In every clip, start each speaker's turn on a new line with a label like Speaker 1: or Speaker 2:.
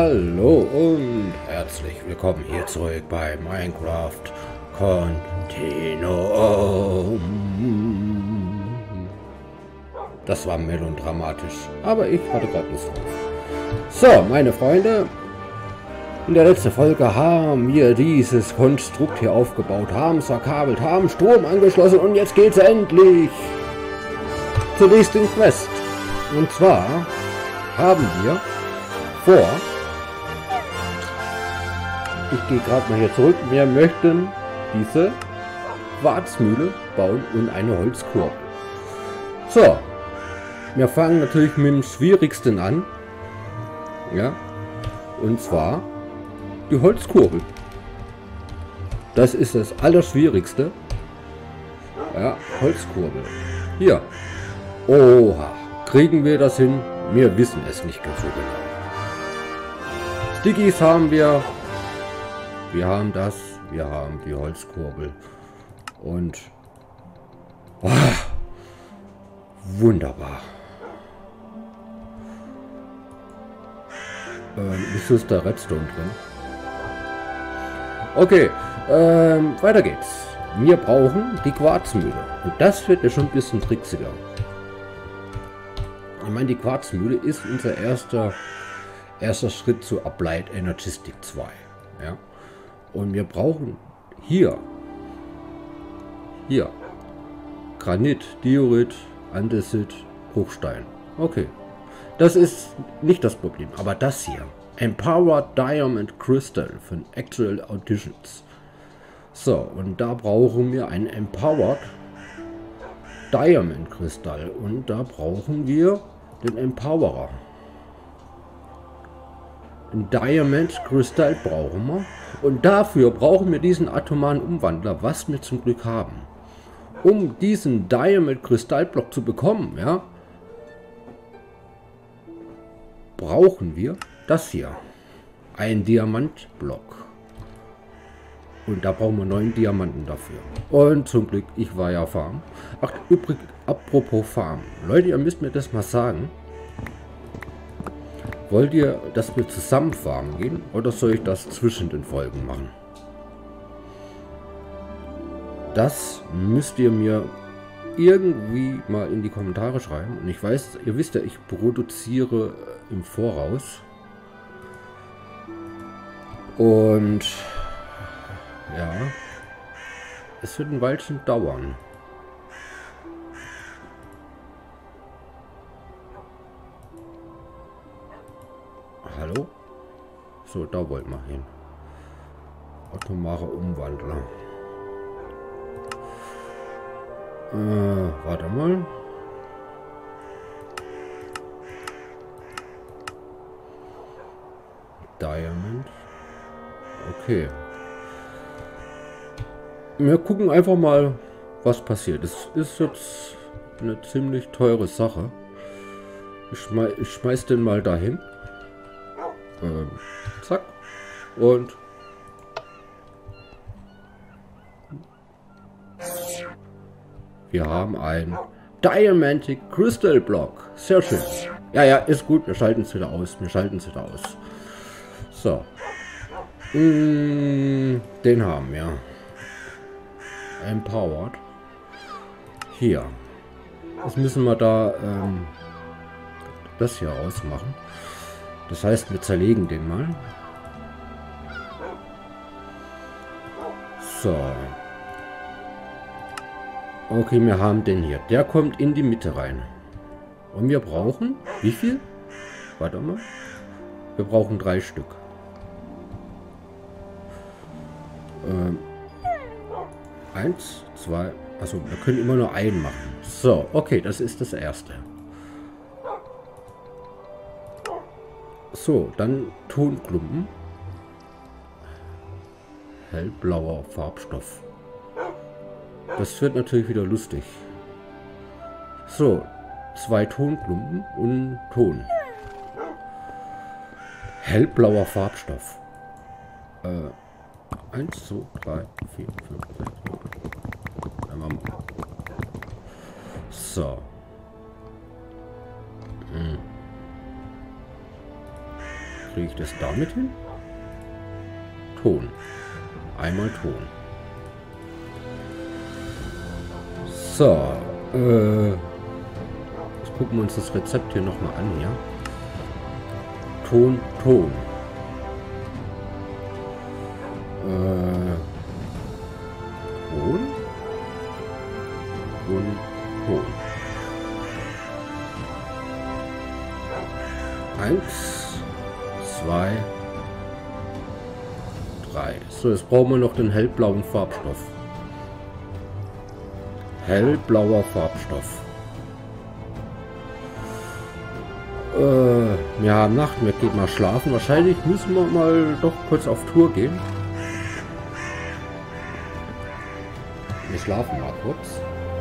Speaker 1: Hallo und herzlich willkommen hier zurück bei Minecraft Continuum. Das war melodramatisch, aber ich hatte gerade Lust drauf. So, meine Freunde, in der letzten Folge haben wir dieses Konstrukt hier aufgebaut, haben es verkabelt, haben Strom angeschlossen und jetzt geht's endlich zur nächsten Quest. Und zwar haben wir vor, ich gehe gerade mal hier zurück, wir möchten diese Quarzmühle bauen und eine Holzkurbel. So, wir fangen natürlich mit dem Schwierigsten an, ja, und zwar die Holzkurbel. Das ist das Allerschwierigste. Ja, Holzkurbel. Hier. Oha, kriegen wir das hin? Wir wissen es nicht ganz so genau. Stickies haben wir. Wir haben das. Wir haben die Holzkurbel. Und wunderbar. Wieso ist da Redstone drin? Okay, weiter geht's. Wir brauchen die Quarzmühle. Und das wird ja schon ein bisschen tricksiger. Ich meine, die Quarzmühle ist unser erster Schritt zu Applied Energistic 2. Ja? Und wir brauchen hier Granit, Diorit, Andesit, Bruchstein. Okay, das ist nicht das Problem. Aber das hier, Empowered Diamond Crystal von Actual Auditions. So, und da brauchen wir einen Empowered Diamond Kristall und da brauchen wir den Empowerer. Den Diamond Kristall brauchen wir und dafür brauchen wir diesen atomaren Umwandler, was wir zum Glück haben. Um diesen Diamond Kristallblock zu bekommen, ja, brauchen wir das hier, ein Diamantblock. Und da brauchen wir 9 Diamanten dafür. Und zum Glück, ich war ja Farm. Ach, übrigens, apropos Farm. Leute, ihr müsst mir das mal sagen. Wollt ihr, dass wir zusammen farmen gehen? Oder soll ich das zwischen den Folgen machen? Das müsst ihr mir irgendwie mal in die Kommentare schreiben. Und ich weiß, ihr wisst ja, ich produziere im Voraus. Und ja, es wird ein Weilchen dauern. Hallo? So, da wollten wir hin. Atomare Umwandler. Warte mal. Diamond. Okay. Wir gucken einfach mal, was passiert. Es ist jetzt eine ziemlich teure Sache. Ich schmeiß den mal dahin. Zack. Und wir haben ein Diamantic Crystal Block. Sehr schön. Ja, ja, ist gut. Wir schalten es wieder aus. Wir schalten es wieder aus. So. Den haben wir. Empowered. Hier. Jetzt müssen wir da das hier ausmachen. Das heißt, wir zerlegen den mal. So. Okay, wir haben den hier. Der kommt in die Mitte rein. Und wir brauchen, wie viel? Warte mal. Wir brauchen 3 Stück. 1, 2, also wir können immer nur einen machen. So, okay, das ist das erste. So, dann Tonklumpen. Hellblauer Farbstoff. Das wird natürlich wieder lustig. So, 2 Tonklumpen und Ton. Hellblauer Farbstoff. 1, 2, 3, 4, 5, 6. So. Kriege ich das damit hin? Ton. Einmal Ton. So. Jetzt gucken wir uns das Rezept hier nochmal an, ja? Ton, Ton. Ton. Und Ton. 1, 2, 3. So, jetzt brauchen wir noch den hellblauen Farbstoff. Hellblauer Farbstoff. Wir haben Nacht, wir gehen mal schlafen. Wahrscheinlich müssen wir mal doch kurz auf Tour gehen. Wir schlafen mal kurz.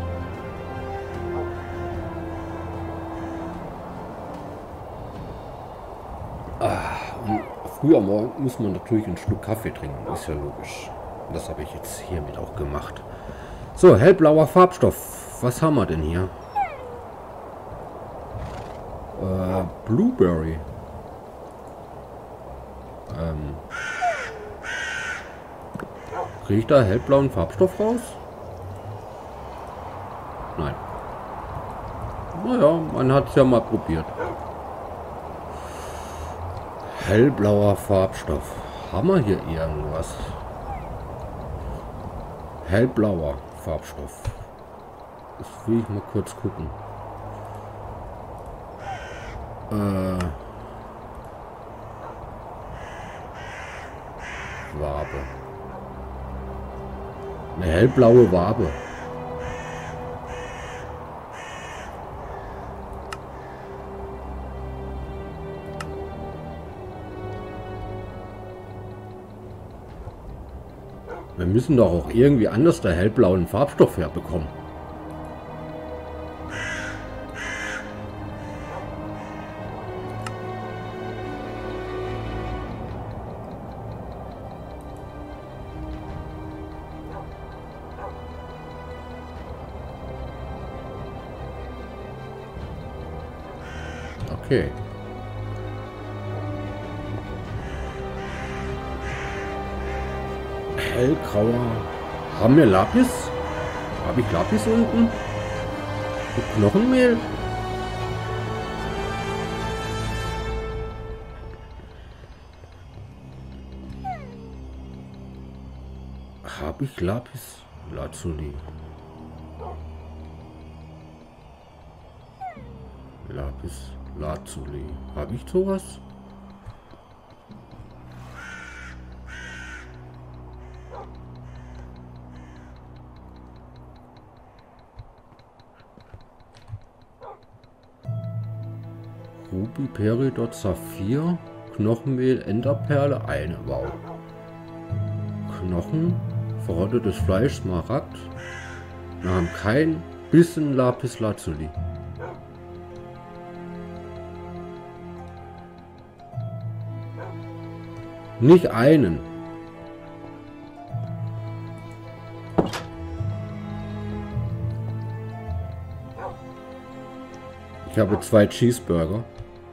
Speaker 1: Und früh am Morgen muss man natürlich einen Schluck Kaffee trinken, ist ja logisch. Das habe ich jetzt hiermit auch gemacht. So, hellblauer Farbstoff. Was haben wir denn hier? Blueberry. Kriege ich da hellblauen Farbstoff raus? Nein. Naja, man hat es ja mal probiert. Hellblauer Farbstoff. Haben wir hier irgendwas? Hellblauer Farbstoff. Das will ich mal kurz gucken. Wabe. Eine hellblaue Wabe. Wir müssen doch auch irgendwie anders der hellblauen Farbstoff herbekommen. Okay. Hellgrauer. Haben wir Lapis? Habe ich Lapis unten? Und Knochenmehl? Habe ich Lapis Lazuli? Lapis Lazuli. Habe ich sowas? Ruby, Peridot, Saphir, Knochenmehl, Enderperle, eine. Wow. Knochen, verrottetes Fleisch, Smaragd. Wir haben kein bisschen Lapis Lazuli. Nicht einen. Ich habe 2 Cheeseburger.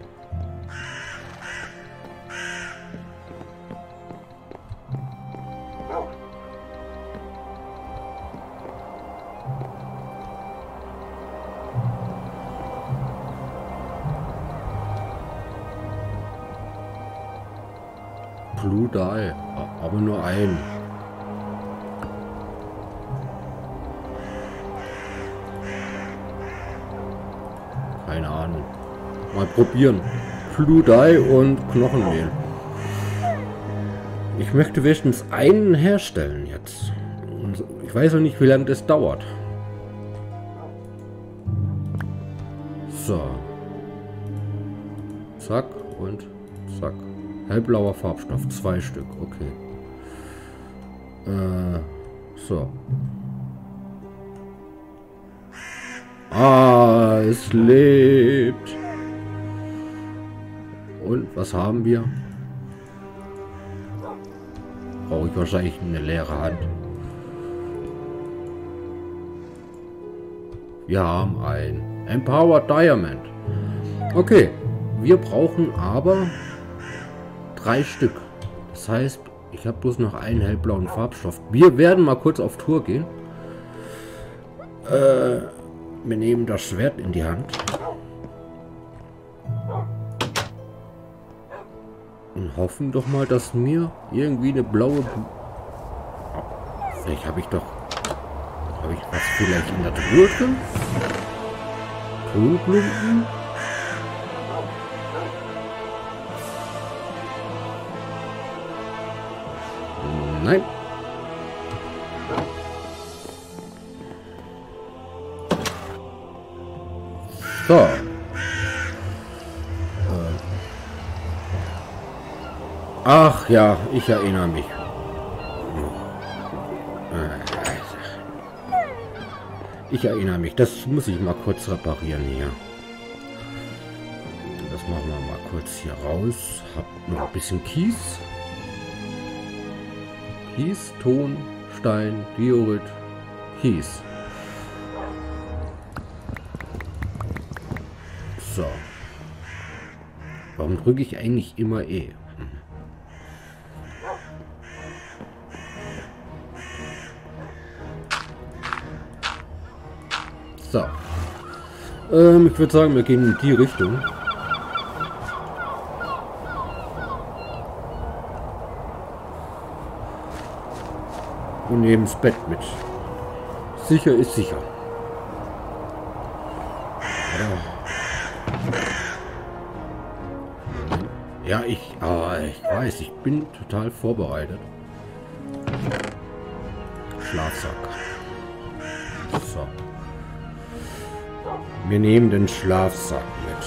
Speaker 1: Blue Dye, aber nur ein. Keine Ahnung. Mal probieren. Blue Dye und Knochenmehl. Ich möchte wenigstens einen herstellen jetzt. Und ich weiß auch nicht, wie lange das dauert. So. Zack und zack. Hellblauer Farbstoff, 2 Stück, okay. So. Ah, es lebt. Und was haben wir? Brauche ich wahrscheinlich eine leere Hand. Wir haben ein Empowered Diamond. Okay, wir brauchen aber 3 Stück. Das heißt, ich habe bloß noch einen hellblauen Farbstoff. Wir werden mal kurz auf Tour gehen. Wir nehmen das Schwert in die Hand. Und hoffen doch mal, dass mir irgendwie eine blaue... Vielleicht habe ich doch... Habe ich was vielleicht in der Truhe drin? Tonklumpen? Nein. So. Ach ja, ich erinnere mich. Ich erinnere mich. Das muss ich mal kurz reparieren hier. Das machen wir mal kurz hier raus. Hab noch ein bisschen Kies. Kies, Ton, Stein, Diorit, Kies. So. Warum drücke ich eigentlich immer E? So. Ich würde sagen, wir gehen in die Richtung. Und nehmen das Bett mit. Sicher ist sicher. Ja, ich weiß, ich bin total vorbereitet. Schlafsack. So. Wir nehmen den Schlafsack mit.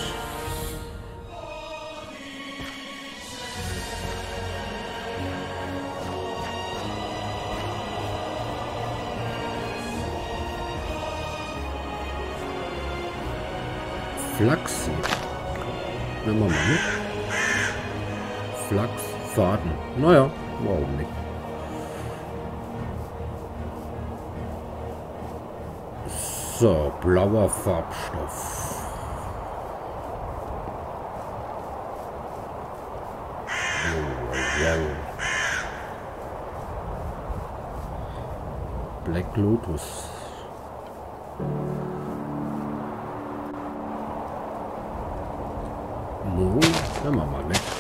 Speaker 1: Flachs. Nehmen wir mal mit. Flachs, Faden. Naja, warum nicht? So, blauer Farbstoff. Black Lotus. Mo, nehmen wir mal mit.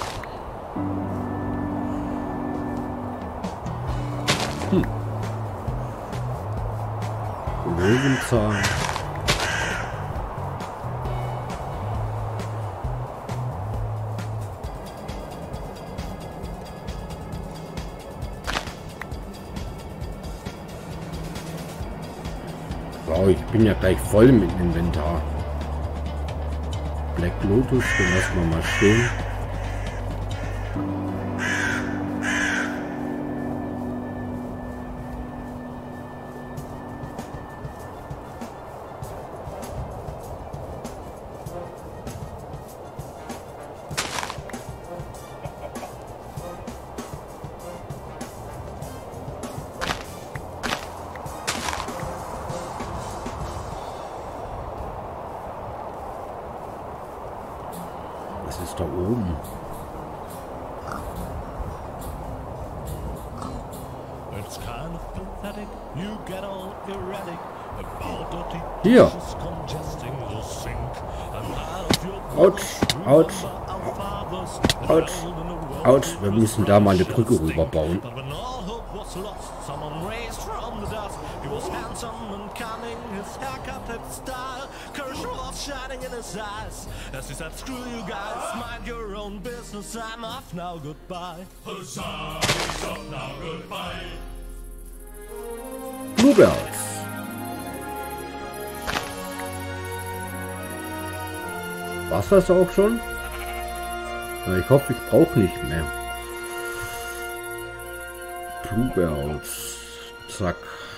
Speaker 1: Löwenzahn. Wow, ich bin ja gleich voll mit dem Inventar. Black Lotus, den lassen wir mal stehen. Was ist da oben? Hier. Autsch, Autsch, Autsch, Autsch. Wir müssen da mal eine Brücke rüberbauen. Bluebells. War's das auch schon? Ich hoffe, ich brauche nicht mehr. Bluebells. Zack.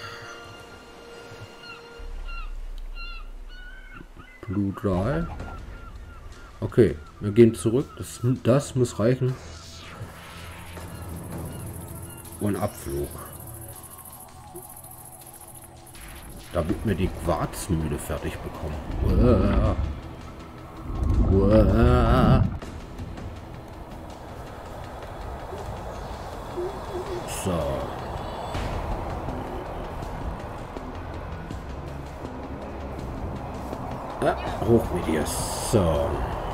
Speaker 1: Blue Dry. Okay, wir gehen zurück. Das muss reichen. Und Abflug. Damit wir die Quarzmühle fertig bekommen. Ja, hoch mit dir. So.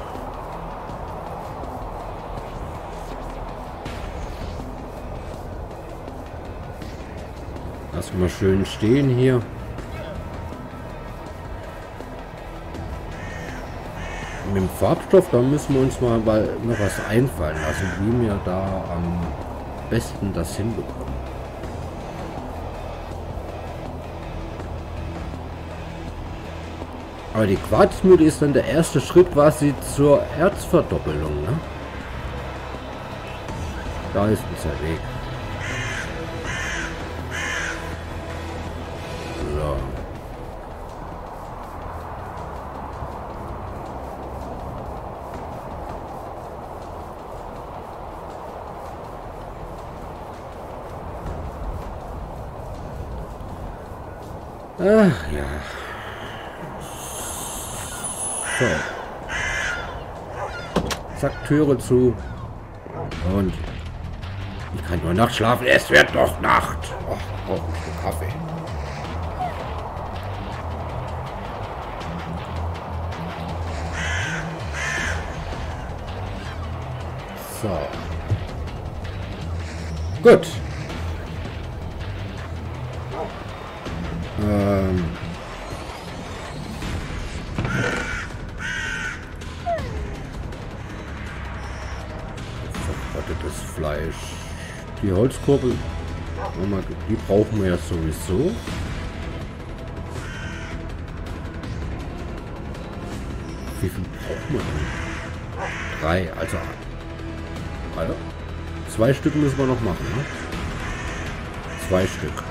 Speaker 1: Lass mal schön stehen hier. Mit dem Farbstoff, da müssen wir uns mal noch was einfallen lassen, wie wir da am besten das hinbekommen. Aber die Quarzmühle ist dann der erste Schritt quasi zur Erzverdoppelung, ne? Da ist unser Weg. So. Ach ja. So. Zack, Türe zu. Und ich kann nur Nacht schlafen. Es wird doch Nacht. Oh, ich brauche ein Stück Kaffee. So. Gut. Verrottetes Fleisch. Die Holzkurbel, die brauchen wir ja sowieso. Wie viel brauchen wir denn? 3, also 2 Stück müssen wir noch machen, ne? 2 Stück.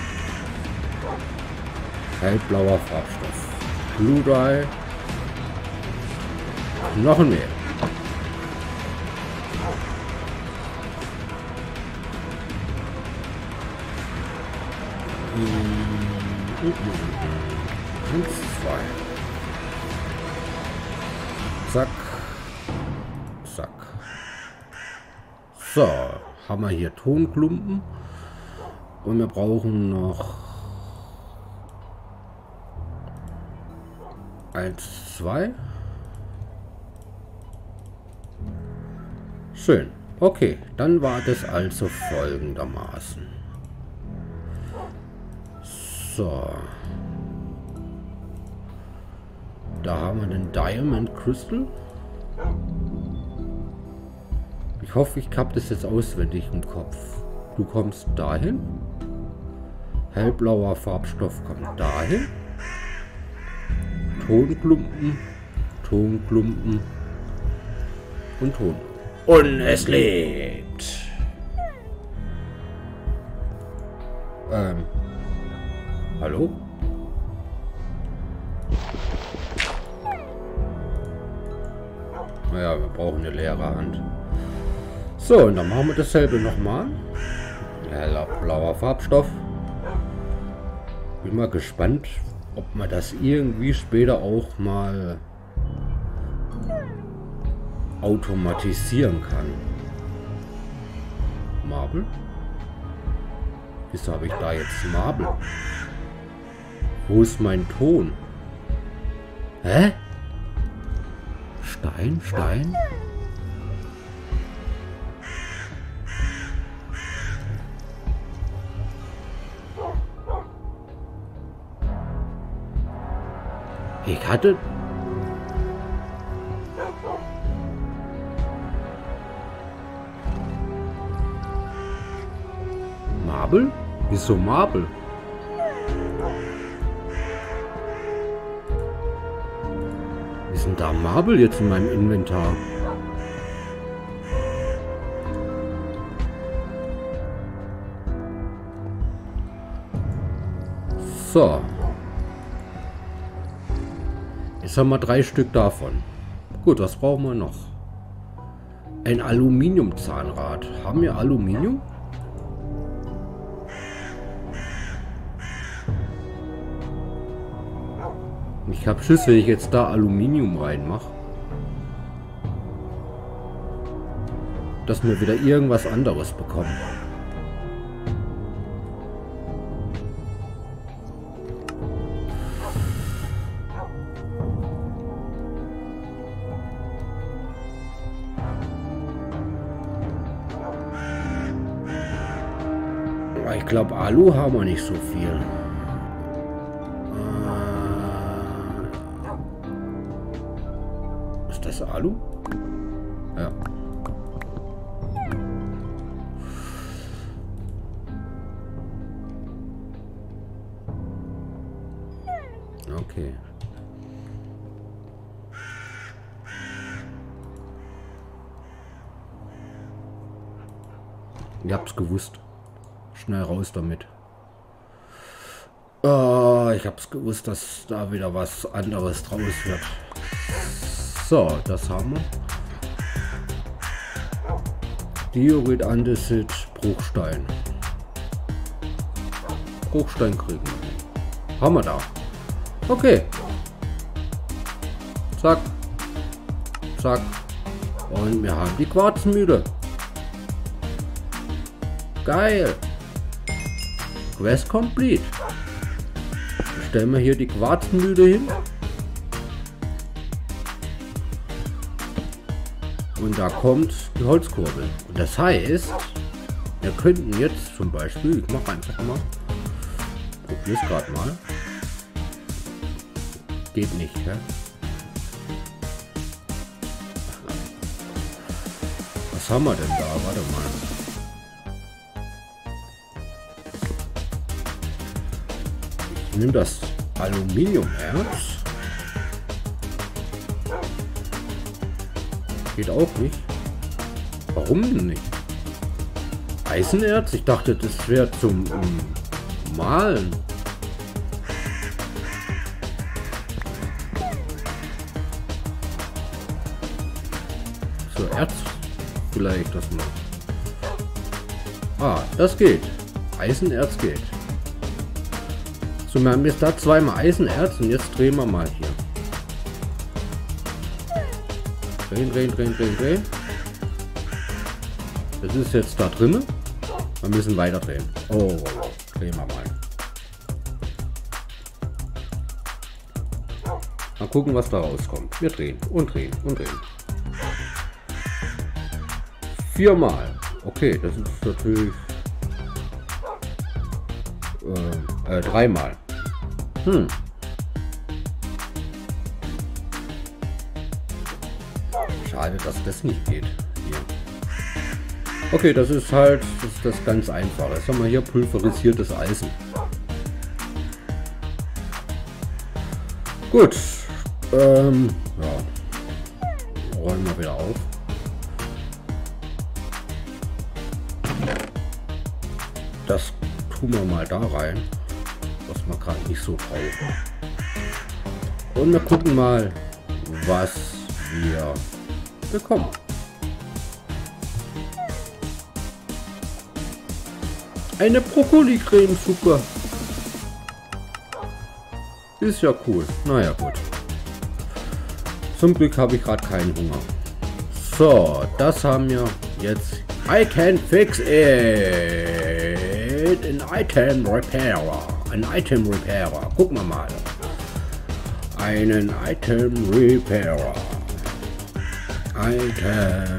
Speaker 1: Hellblauer Farbstoff. Blue Dye. Noch ein Mehl. Und 2. Zack. Zack. So. Haben wir hier Tonklumpen. Und wir brauchen noch 1, 2. Schön. Okay, dann war das also folgendermaßen. So. Da haben wir den Diamond Crystal. Ich hoffe, ich habe das jetzt auswendig im Kopf. Du kommst dahin. Hellblauer Farbstoff kommt dahin. Tonklumpen, Tonklumpen und Ton. Und es lebt. Hallo? Naja, wir brauchen eine leere Hand. So, und dann machen wir dasselbe nochmal. Heller blauer Farbstoff. Bin mal gespannt, ob man das irgendwie später auch mal automatisieren kann. Marble? Wieso habe ich da jetzt Marble? Wo ist mein Ton? Hä? Stein, Stein? Ich hatte... Marble? Wieso Marble? Wie ist denn da Marble jetzt in meinem Inventar? So. Jetzt haben wir 3 Stück davon. Gut, was brauchen wir noch? Ein Aluminiumzahnrad. Haben wir Aluminium? Ich habe Schiss, wenn ich jetzt da Aluminium reinmache, dass wir wieder irgendwas anderes bekommen. Ich glaube, Alu haben wir nicht so viel. Ist das Alu? Ja. Okay. Ich hab's gewusst. Schnell raus damit. Oh, ich hab's gewusst, dass da wieder was anderes draus wird. So, das haben wir. Diorit, Andesit, Bruchstein. Bruchstein kriegen wir. Haben wir da. Okay. Zack. Zack. Und wir haben die Quarzmühle. Geil. Quest complete. Stellen wir hier die Quarzmühle hin. Und da kommt die Holzkurbel. Und das heißt, wir könnten jetzt zum Beispiel, ich mache einfach mal, probiere es gerade mal. Geht nicht, ja? Was haben wir denn da? Warte mal. Ich nehme das Aluminiumerz. Geht auch nicht. Warum denn nicht? Eisenerz? Ich dachte, das wäre zum Malen. So, Erz vielleicht das mal. Ah, das geht. Eisenerz geht. So, wir haben jetzt da zweimal Eisenerz und jetzt drehen wir mal hier. Drehen, drehen, drehen, drehen, drehen. Das ist jetzt da drin. Wir müssen weiter drehen. Oh, drehen wir mal. Mal gucken, was da rauskommt. Wir drehen und drehen und drehen. 4-mal. Okay, das ist natürlich 3-mal. Schade, dass das nicht geht. Hier. Okay, das ist halt das ganz einfache. Jetzt haben wir hier pulverisiertes Eisen. Gut. Ja. Räumen wir wieder auf. Das tun wir mal da rein, was wir gerade nicht so brauchen. Und wir gucken mal, was wir bekommen. Eine Brokkoli-Cremesuppe. Ist ja cool. Naja, gut. Zum Glück habe ich gerade keinen Hunger. So, das haben wir jetzt. I can fix it. An item repairer. Ein Item repairer. Gucken wir mal. Einen Item repairer. Item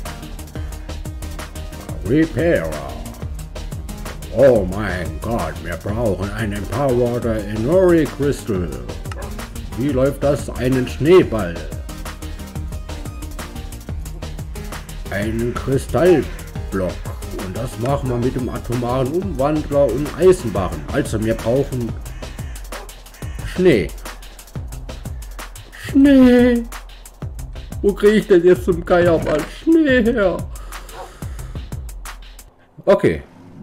Speaker 1: repairer. Oh mein Gott, wir brauchen einen Power Inori Crystal. Wie läuft das? Einen Schneeball. Einen Kristallblock. Und das machen wir mit dem atomaren Umwandler und Eisenbarren. Also wir brauchen Schnee. Schnee. Wo kriege ich denn jetzt zum Geier mal Schnee her? Okay.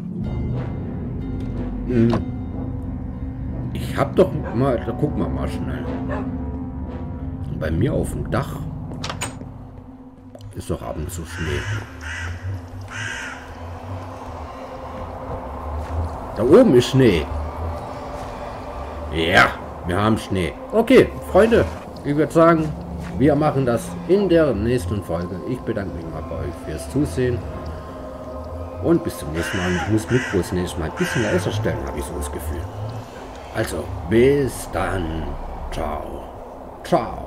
Speaker 1: Ich hab doch mal, da gucken wir mal schnell. Bei mir auf dem Dach ist doch ab und zu Schnee. Da oben ist Schnee. Ja, wir haben Schnee. Okay, Freunde, ich würde sagen, wir machen das in der nächsten Folge. Ich bedanke mich mal bei euch fürs Zusehen. Und bis zum nächsten Mal. Ich muss Mikro das nächste Mal ein bisschen leiser stellen, habe ich so das Gefühl. Also, bis dann. Ciao. Ciao.